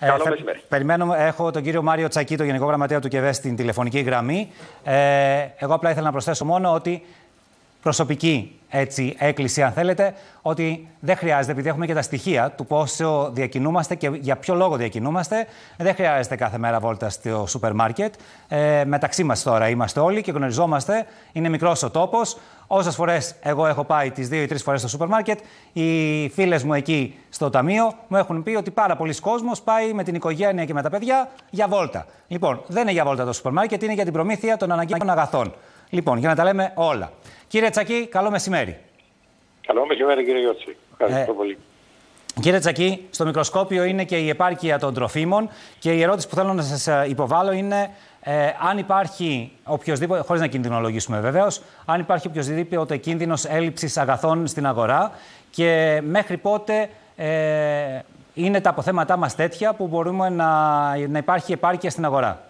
Καλό μεσημέρι. Περιμένω, έχω τον κύριο Μάριο Τσακί, τον Γενικό Γραμματέα του ΚΕΒΕ, στην τηλεφωνική γραμμή. Εγώ απλά ήθελα να προσθέσω μόνο ότι προσωπική έκκληση, αν θέλετε, ότι δεν χρειάζεται, επειδή έχουμε και τα στοιχεία του πόσο διακινούμαστε και για ποιο λόγο διακινούμαστε, δεν χρειάζεται κάθε μέρα βόλτα στο σούπερ μάρκετ. Μεταξύ μας τώρα είμαστε όλοι και γνωριζόμαστε. Είναι μικρός ο τόπος. Όσες φορές εγώ έχω πάει τις 2 ή 3 φορές στο σούπερ μάρκετ, οι φίλες μου εκεί στο ταμείο μου έχουν πει ότι πάρα πολλοί κόσμος πάει με την οικογένεια και με τα παιδιά για βόλτα. Λοιπόν, δεν είναι για βόλτα το σούπερ μάρκετ, είναι για την προμήθεια των αναγκαίων αγαθών. Λοιπόν, για να τα λέμε όλα. Κύριε Τσακί, καλό μεσημέρι. Καλό μεσημέρι, κύριε Γιώργη. Ευχαριστώ πολύ. Κύριε Τσακί, στο μικροσκόπιο είναι και η επάρκεια των τροφίμων και η ερώτηση που θέλω να σας υποβάλω είναι αν υπάρχει οποιοσδήποτε, χωρίς να κινδυνολογήσουμε βεβαίως, αν υπάρχει οποιοσδήποτε κίνδυνος έλλειψης αγαθών στην αγορά και μέχρι πότε είναι τα αποθέματά μας τέτοια που μπορούμε να υπάρχει επάρκεια στην αγορά.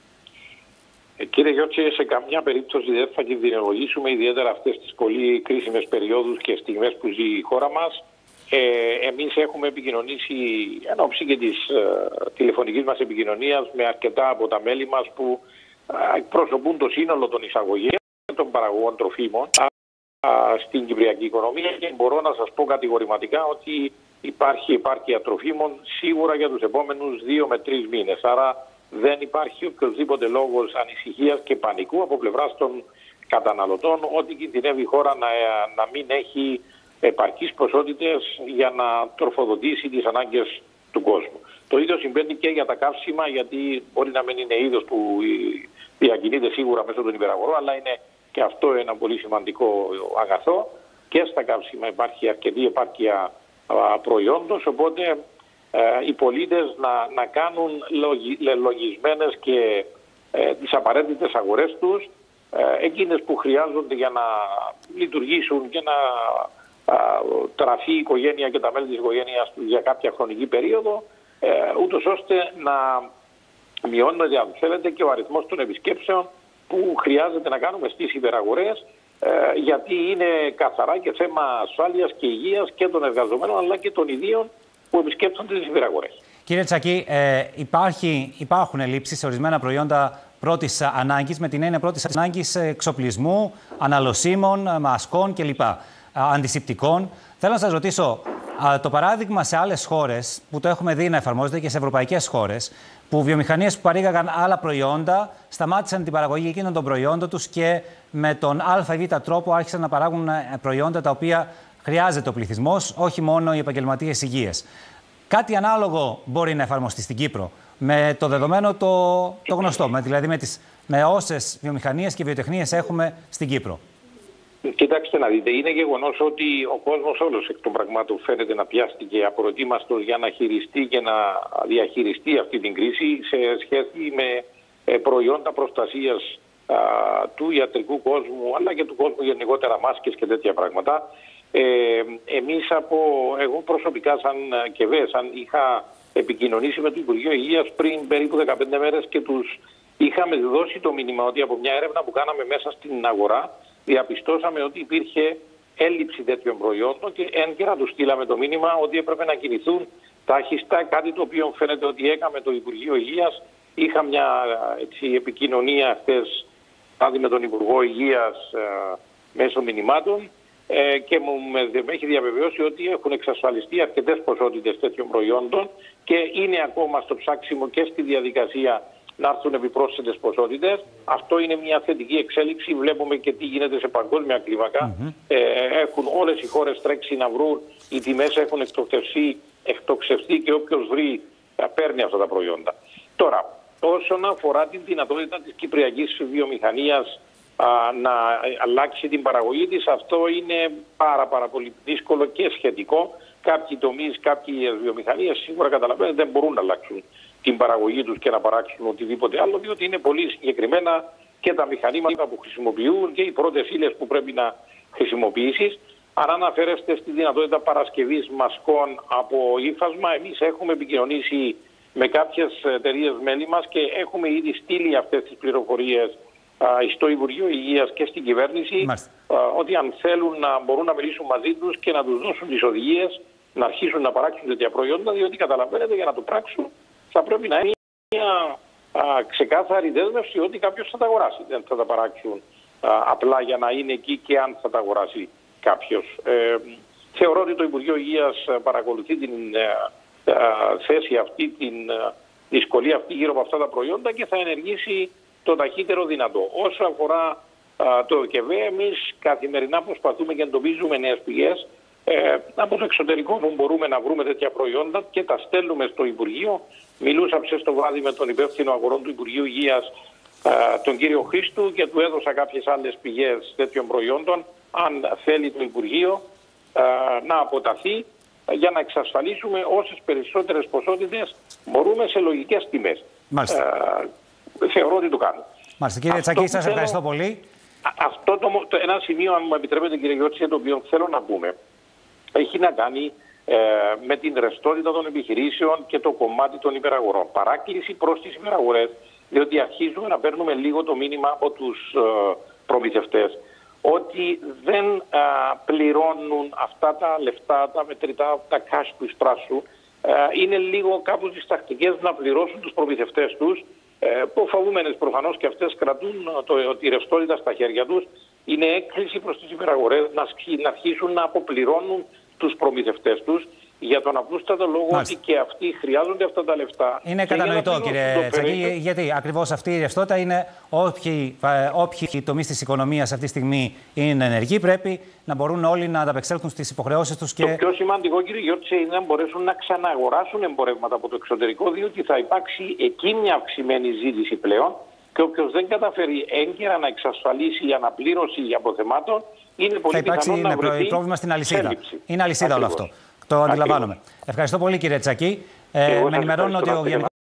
Κύριε Γιώργη, σε καμιά περίπτωση δεν θα κινδυνολογήσουμε, ιδιαίτερα αυτές τις πολύ κρίσιμες περιόδους και στιγμές που ζει η χώρα μας. Εμείς έχουμε επικοινωνήσει εν ώψη και της τηλεφωνικής μας επικοινωνίας με αρκετά από τα μέλη μας που εκπροσωπούν το σύνολο των εισαγωγών και των παραγωγών τροφίμων στην κυπριακή οικονομία και μπορώ να σας πω κατηγορηματικά ότι υπάρχει επάρκεια τροφίμων σίγουρα για τους επόμενους 2 με 3 μήνες. Άρα δεν υπάρχει οποιοδήποτε λόγος ανησυχίας και πανικού από πλευράς των καταναλωτών ότι κινδυνεύει η χώρα να μην έχει επαρκείς ποσότητες για να τροφοδοτήσει τις ανάγκες του κόσμου. Το ίδιο συμβαίνει και για τα καύσιμα, γιατί μπορεί να μην είναι είδος που διακινείται σίγουρα μέσω των υπεραγορών, αλλά είναι και αυτό ένα πολύ σημαντικό αγαθό. Και στα καύσιμα υπάρχει αρκετή επάρκεια προϊόντος, οπότε οι πολίτες να κάνουν λογισμένες και τις απαραίτητες αγορές τους, εκείνες που χρειάζονται για να λειτουργήσουν και να τραφεί η οικογένεια και τα μέλη της οικογένειας του για κάποια χρονική περίοδο, ούτως ώστε να μειώνεται, αν θέλετε, και ο αριθμός των επισκέψεων που χρειάζεται να κάνουμε στις υπεραγορές, γιατί είναι καθαρά και θέμα ασφάλειας και υγείας και των εργαζομένων αλλά και των ιδίων που επισκέπτονται τις υπεραγορές. Κύριε Τσακί, υπάρχουν ελλείψεις σε ορισμένα προϊόντα πρώτης ανάγκης, με την έννοια πρώτης ανάγκης εξοπλισμού, αναλωσίμων, μασκών κλπ. Αντισηπτικών. Θέλω να σας ρωτήσω, το παράδειγμα σε άλλες χώρες που το έχουμε δει να εφαρμόζεται και σε ευρωπαϊκές χώρες, που βιομηχανίες που παρήγαγαν άλλα προϊόντα σταμάτησαν την παραγωγή εκείνων των προϊόντων τους και με τον α ή β τρόπο άρχισαν να παράγουν προϊόντα τα οποία χρειάζεται ο πληθυσμός, όχι μόνο οι επαγγελματίες υγείας. Κάτι ανάλογο μπορεί να εφαρμοστεί στην Κύπρο, με το δεδομένο το γνωστό, δηλαδή με όσες βιομηχανίες και βιοτεχνίες έχουμε στην Κύπρο. Κοιτάξτε να δείτε, είναι γεγονός ότι ο κόσμος όλος εκ των πραγμάτων φαίνεται να πιάστηκε απροετοίμαστος για να χειριστεί και να διαχειριστεί αυτή την κρίση σε σχέση με προϊόντα προστασίας του ιατρικού κόσμου αλλά και του κόσμου γενικότερα, μάσκες και τέτοια πράγματα. Εγώ προσωπικά σαν ΚΕΒΕ, είχα επικοινωνήσει με το Υπουργείο Υγείας πριν περίπου 15 μέρες και τους είχαμε δώσει το μήνυμα ότι από μια έρευνα που κάναμε μέσα στην αγορά διαπιστώσαμε ότι υπήρχε έλλειψη τέτοιων προϊόντων και έγκαιρα τους στείλαμε το μήνυμα ότι έπρεπε να κινηθούν τάχιστα, κάτι το οποίο φαίνεται ότι έκαμε το Υπουργείο Υγείας. Είχα μια επικοινωνία χθες με τον Υπουργό Υγείας μέσω μηνυμάτων και με έχει διαβεβαιώσει ότι έχουν εξασφαλιστεί αρκετές ποσότητες τέτοιων προϊόντων και είναι ακόμα στο ψάξιμο και στη διαδικασία να έρθουν επιπρόσθετες ποσότητες. Αυτό είναι μια θετική εξέλιξη. Βλέπουμε και τι γίνεται σε παγκόσμια κλίμακα. Έχουν όλες οι χώρες τρέξει να βρουν, οι τιμές έχουν εκτοξευθεί και όποιος βρει παίρνει αυτά τα προϊόντα. Τώρα, όσον αφορά την δυνατότητα της κυπριακής βιομηχανίας να αλλάξει την παραγωγή της, αυτό είναι πάρα πολύ δύσκολο και σχετικό. Κάποιοι τομείς, κάποιες βιομηχανίες σίγουρα καταλαβαίνετε δεν μπορούν να αλλάξουν την παραγωγή τους και να παράξουν οτιδήποτε άλλο, διότι είναι πολύ συγκεκριμένα και τα μηχανήματα που χρησιμοποιούν και οι πρώτες ύλες που πρέπει να χρησιμοποιήσεις. Αν αναφέρεστε στη δυνατότητα παρασκευής μασκών από ύφασμα, εμείς έχουμε επικοινωνήσει με κάποιες εταιρείες μέλη μας και έχουμε ήδη στείλει αυτές τις πληροφορίες στο Υπουργείο Υγείας και στην κυβέρνηση, ότι αν θέλουν να μπορούν να μιλήσουν μαζί τους και να τους δώσουν τις οδηγίες να αρχίσουν να παράξουν τέτοια προϊόντα, διότι καταλαβαίνετε για να το πράξουν θα πρέπει να είναι μια ξεκάθαρη δέσμευση ότι κάποιος θα τα αγοράσει. Δεν θα τα παράξουν απλά για να είναι εκεί και αν θα τα αγοράσει κάποιος. Θεωρώ ότι το Υπουργείο Υγείας παρακολουθεί την θέση αυτή, την δυσκολία αυτή γύρω από αυτά τα προϊόντα και θα ενεργήσει το ταχύτερο δυνατό. Όσο αφορά το ΚΕΒ, εμείς καθημερινά προσπαθούμε και εντοπίζουμε νέες πηγές. Από το εξωτερικό που μπορούμε να βρούμε τέτοια προϊόντα και τα στέλνουμε στο Υπουργείο. Μιλούσα χθες το βράδυ με τον υπεύθυνο αγορών του Υπουργείου Υγείας, τον κύριο Χρήστου, και του έδωσα κάποιες άλλες πηγές τέτοιων προϊόντων, αν θέλει το Υπουργείο να αποταθεί, για να εξασφαλίσουμε όσες περισσότερες ποσότητες μπορούμε σε λογικές τιμές. Θεωρώ ότι το κάνουμε. Μάλιστα. Κύριε Τσακή, σας ευχαριστώ πολύ. Αυτό ένα σημείο, αν μου επιτρέπετε κύριε Γιώτση, το οποίο θέλω να πούμε, έχει να κάνει με την ρευστότητα των επιχειρήσεων και το κομμάτι των υπεραγορών. Παράκληση προς τις υπεραγορές, διότι αρχίζουμε να παίρνουμε λίγο το μήνυμα από τους προμηθευτές ότι δεν πληρώνουν αυτά τα λεφτά, τα μετρητά, τα cash του εισπράσου. Είναι λίγο κάπου τις τακτικές να πληρώσουν τους προμηθευτές τους, που φοβούμενες προφανώς και αυτές κρατούν τη ρευστότητα στα χέρια τους. Είναι έκκληση προς τις υπεραγορές να αρχίσουν να αποπληρώνουν τους προμηθευτές τους, για τον απλούστατο λόγο ότι και αυτοί χρειάζονται αυτά τα λεφτά. Είναι κατανοητό, κύριε Τσακή, γιατί ακριβώς αυτή η ρευστότητα είναι όποιοι τομείς της οικονομίας αυτή τη στιγμή είναι ενεργοί, πρέπει να μπορούν όλοι να ανταπεξέλθουν στις υποχρεώσεις τους. Το πιο σημαντικό, κύριε Γιώτση, είναι να μπορέσουν να ξαναγοράσουν εμπορεύματα από το εξωτερικό, διότι θα υπάρξει εκεί μια αυξημένη ζήτηση πλέον. Και όποιος δεν καταφέρει έγκαιρα να εξασφαλίσει η αναπλήρωση αποθεμάτων, είναι πολύ πιθανό να βρεθεί πρόβλημα στην αλυσίδα. Είναι αλυσίδα όλο αυτό. Το αντιλαμβάνομαι. Ευχαριστώ πολύ, κύριε Τσακή. Με ενημερώνω ότι ο